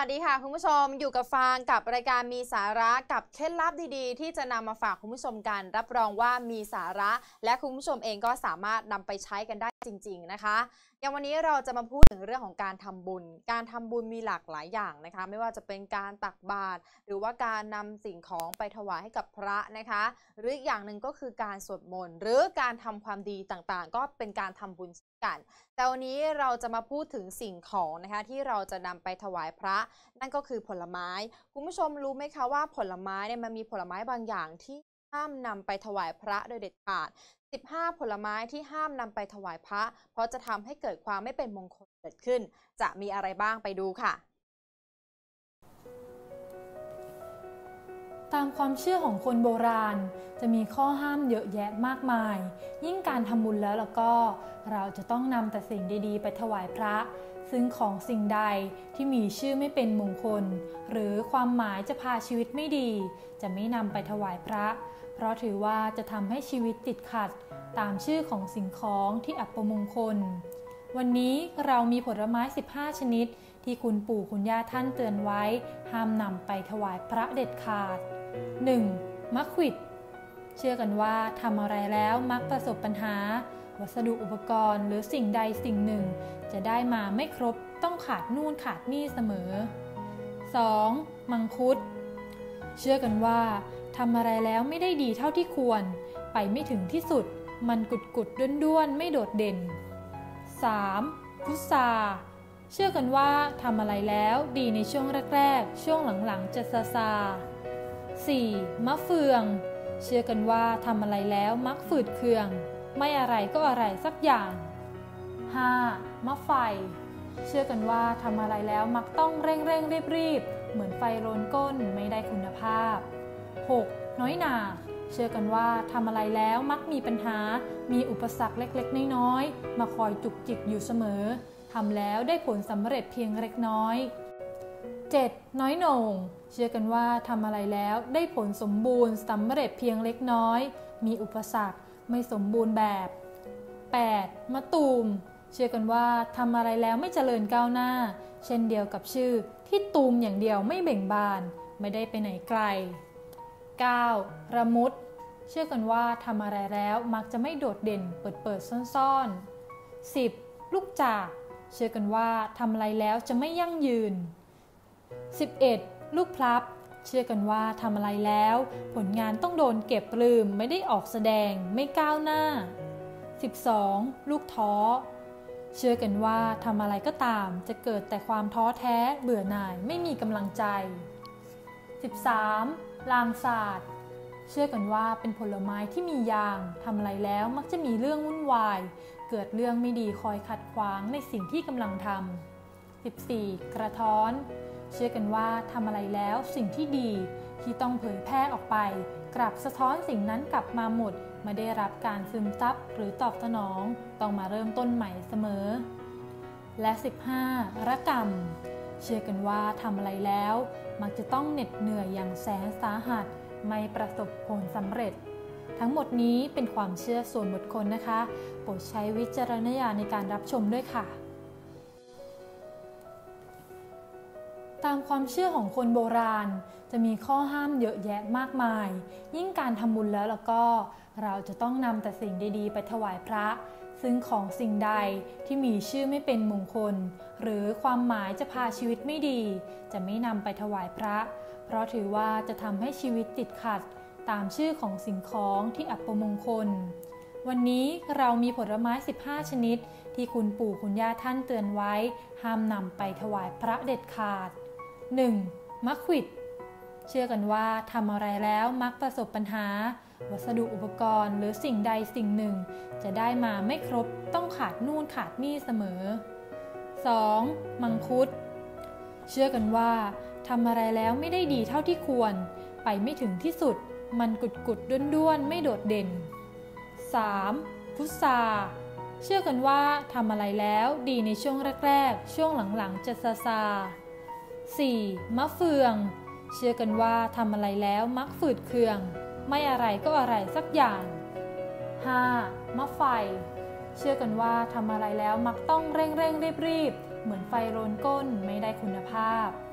สดีค่ะคุณผู้ชมอยู่กับฟางกับรายการมีสาระกับเคล็ดลับดีๆที่จะนำมาฝากคุณผู้ชมกันรับรองว่ามีสาระและคุณผู้ชมเองก็สามารถนำไปใช้กันได้จริงๆนะคะอย่างวันนี้เราจะมาพูดถึงเรื่องของการทำบุญมีหลากหลายอย่างนะคะไม่ว่าจะเป็นการตักบาตรหรือว่าการนำสิ่งของไปถวายให้กับพระนะคะหรืออีกอย่างหนึ่งก็คือการสวดมนต์หรือการทำความดีต่างๆก็เป็นการทำบุญกันแต่วันนี้เราจะมาพูดถึงสิ่งของนะคะที่เราจะนำไปถวายพระนั่นก็คือผลไม้คุณผู้ชมรู้ไหมคะว่าผลไม้เนี่ยมันมีผลไม้บางอย่างที่ห้ามนำไปถวายพระโดยเด็ดขาด15ผลไม้ที่ห้ามนำไปถวายพระเพราะจะทำให้เกิดความไม่เป็นมงคลเกิดขึ้นจะมีอะไรบ้างไปดูค่ะตามความเชื่อของคนโบราณจะมีข้อห้ามเยอะแยะมากมายยิ่งการทำบุญแล้วก็เราจะต้องนำแต่สิ่งดีๆไปถวายพระซึ่งของสิ่งใดที่มีชื่อไม่เป็นมงคลหรือความหมายจะพาชีวิตไม่ดีจะไม่นำไปถวายพระเพราะถือว่าจะทำให้ชีวิตติดขัดตามชื่อของสิ่งของที่อัปมงคลวันนี้เรามีผลไม้15ชนิดที่คุณปู่คุณย่าท่านเตือนไว้ห้ามนำไปถวายพระเด็ดขาด 1. มะขวิดเชื่อกันว่าทำอะไรแล้วมักประสบปัญหาวัสดุอุปกรณ์หรือสิ่งใดสิ่งหนึ่งจะได้มาไม่ครบต้องขาดนู่นขาดนี่เสมอ 2. มังคุดเชื่อกันว่าทำอะไรแล้วไม่ได้ดีเท่าที่ควรไปไม่ถึงที่สุดมันกุดด้วนไม่โดดเด่น 3. พุทราเชื่อกันว่าทำอะไรแล้วดีในช่วงแรกๆช่วงหลังๆจะซา 4. มะเฟืองเชื่อกันว่าทำอะไรแล้วมักฝืดเคืองไม่อะไรก็อะไรสักอย่าง 5. มะไฟเชื่อกันว่าทำอะไรแล้วมักต้องเร่งรีบเหมือนไฟโรนก้นไม่ได้คุณภาพ 6. น้อยหน่าเชื่อกันว่าทำอะไรแล้วมักมีปัญหามีอุปสรรคเล็กๆน้อยๆมาคอยจุกจิกอยู่เสมอทำแล้วได้ผลสำเร็จเพียงเล็กน้อย 7. น้อยโหน่งเชื่อกันว่าทำอะไรแล้วได้ผลสมบูรณ์สำเร็จเพียงเล็กน้อยมีอุปสรรคไม่สมบูรณ์แบบ 8. มะตูมเชื่อกันว่าทำอะไรแล้วไม่เจริญก้าวหน้าเช่นเดียวกับชื่อที่ตูมอย่างเดียวไม่เบ่งบานไม่ได้ไปไหนไกล 9. ระมุดเชื่อกันว่าทำอะไรแล้วมักจะไม่โดดเด่นเปิดซ่อนๆ 10. ลูกจากเชื่อกันว่าทำอะไรแล้วจะไม่ยั่งยืน 11. ลูกพลับเชื่อกันว่าทำอะไรแล้วผลงานต้องโดนเก็บลืมไม่ได้ออกแสดงไม่ก้าวหน้า 12. ลูกท้อเชื่อกันว่าทำอะไรก็ตามจะเกิดแต่ความท้อแท้เบื่อหน่ายไม่มีกำลังใจ 13. ลางสาดเชื่อกันว่าเป็นผลไม้ที่มียางทำอะไรแล้วมักจะมีเรื่องวุ่นวายเกิดเรื่องไม่ดีคอยขัดขวางในสิ่งที่กำลังทำ 14. กระท้อนเชื่อกันว่าทำอะไรแล้วสิ่งที่ดีที่ต้องเผยแพร่ออกไปกลับสะท้อนสิ่งนั้นกลับมาหมดไม่ได้รับการซึมซับหรือตอบสนองต้องมาเริ่มต้นใหม่เสมอและ 15. ระกำเชื่อกันว่าทำอะไรแล้วมักจะต้องเหน็ดเหนื่อยอย่างแสนสาหัสไม่ประสบผลสำเร็จทั้งหมดนี้เป็นความเชื่อส่วนบุคคลนะคะโปรดใช้วิจารณญาณในการรับชมด้วยค่ะตามความเชื่อของคนโบราณจะมีข้อห้ามเยอะแยะมากมายยิ่งการทำบุญแล้วก็เราจะต้องนำแต่สิ่งดีๆไปถวายพระซึ่งของสิ่งใดที่มีชื่อไม่เป็นมงคลหรือความหมายจะพาชีวิตไม่ดีจะไม่นำไปถวายพระเพราะถือว่าจะทำให้ชีวิตติดขัดตามชื่อของสิ่งของที่อัปมงคลวันนี้เรามีผลไม้15ชนิดที่คุณปู่คุณย่าท่านเตือนไว้ห้ามนำไปถวายพระเด็ดขาด 1. มะขวิดเชื่อกันว่าทำอะไรแล้วมักประสบปัญหาวัสดุอุปกรณ์หรือสิ่งใดสิ่งหนึ่งจะได้มาไม่ครบต้องขาดนู่นขาดนี่เสมอ 2. มังคุดเชื่อกันว่าทำอะไรแล้วไม่ได้ดีเท่าที่ควรไปไม่ถึงที่สุดมันกุดด้วนไม่โดดเด่น 3. พุทราเชื่อกันว่าทำอะไรแล้วดีในช่วงแรกๆช่วงหลังๆจะซา 4. มะเฟืองเชื่อกันว่าทำอะไรแล้วมักฝืดเคืองไม่อะไรก็อะไรสักอย่าง 5. มะไฟเชื่อกันว่าทำอะไรแล้วมักต้องเร่งรีบเหมือนไฟโรนก้นไม่ได้คุณภาพ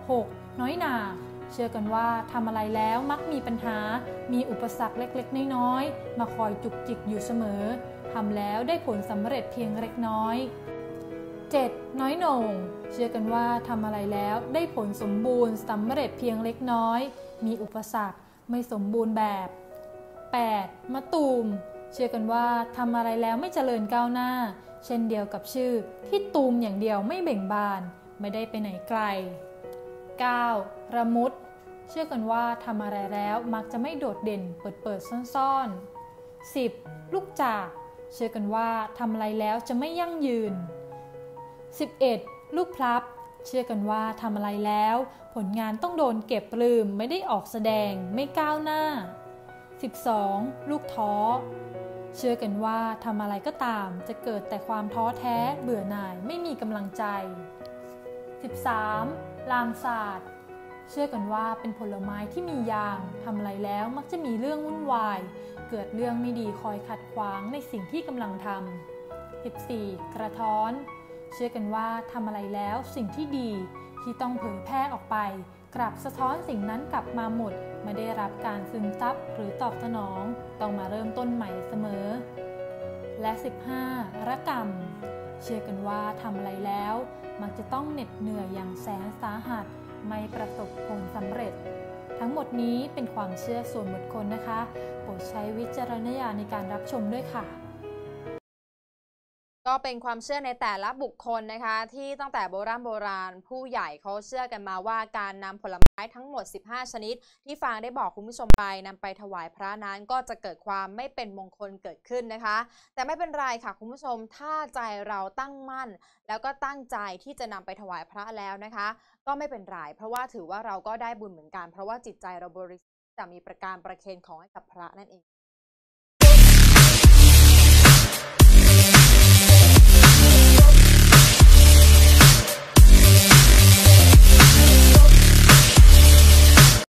6. น้อยหน่าเชื่อกันว่าทำอะไรแล้วมักมีปัญหามีอุปสรรคเล็กๆน้อยๆมาคอยจุกจิกอยู่เสมอทำแล้วได้ผลสำเร็จเพียงเล็กน้อย 7. น้อยโหน่งเชื่อกันว่าทำอะไรแล้วได้ผลสมบูรณ์สำเร็จเพียงเล็กน้อยมีอุปสรรคไม่สมบูรณ์แบบ 8. มะตูมเชื่อกันว่าทำอะไรแล้วไม่เจริญก้าวหน้าเช่นเดียวกับชื่อที่ตูมอย่างเดียวไม่เบ่งบานไม่ได้ไปไหนไกล 9. ระมุดเชื่อกันว่าทำอะไรแล้วมักจะไม่โดดเด่นเปิดซ่อนๆ 10. ลูกจากเชื่อกันว่าทำอะไรแล้วจะไม่ยั่งยืน 11. ลูกพลับเชื่อกันว่าทำอะไรแล้วผลงานต้องโดนเก็บลืมไม่ได้ออกแสดงไม่ก้าวหน้า 12. ลูกท้อเชื่อกันว่าทำอะไรก็ตามจะเกิดแต่ความท้อแท้เบื่อหน่ายไม่มีกำลังใจ 13. ลางศาสตร์เชื่อกันว่าเป็นผลไม้ที่มียางทำอะไรแล้วมักจะมีเรื่องวุ่นวายเกิดเรื่องไม่ดีคอยขัดขวางในสิ่งที่กำลังทำ 14. กระท้อนเชื่อกันว่าทำอะไรแล้วสิ่งที่ดีที่ต้องเผยแพร่ออกไปกลับสะท้อนสิ่งนั้นกลับมาหมดไม่ได้รับการซึมซับหรือตอบสนองต้องมาเริ่มต้นใหม่เสมอและ 15. ระกำเชื่อกันว่าทำอะไรแล้วมักจะต้องเหน็ดเหนื่อยอย่างแสนสาหัสไม่ประสบผลสำเร็จทั้งหมดนี้เป็นความเชื่อส่วนบุคคลนะคะโปรดใช้วิจารณญาณในการรับชมด้วยค่ะก็เป็นความเชื่อในแต่ละบุคคลนะคะที่ตั้งแต่โบราณผู้ใหญ่เขาเชื่อกันมาว่าการนำผลไม้ทั้งหมด15ชนิดที่ฟางได้บอกคุณผู้ชมไปนำไปถวายพระนั้นก็จะเกิดความไม่เป็นมงคลเกิดขึ้นนะคะแต่ไม่เป็นไรค่ะคุณผู้ชมถ้าใจเราตั้งมั่นแล้วก็ตั้งใจที่จะนำไปถวายพระแล้วนะคะก็ไม่เป็นไรเพราะว่าถือว่าเราก็ได้บุญเหมือนกันเพราะว่าจิตใจเราบริสุทธิ์จะมีประการประเคนของให้กับพระนั่นเอง